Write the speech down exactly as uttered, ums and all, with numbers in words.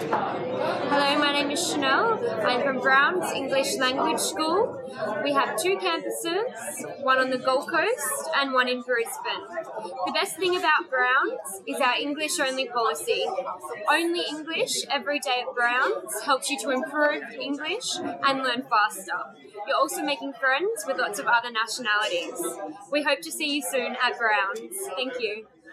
Hello, my name is Chanel. I'm from Brown's English Language School. We have two campuses, one on the Gold Coast and one in Brisbane. The best thing about Brown's is our English-only policy. Only English every day at Brown's helps you to improve English and learn faster. You're also making friends with lots of other nationalities. We hope to see you soon at Brown's. Thank you.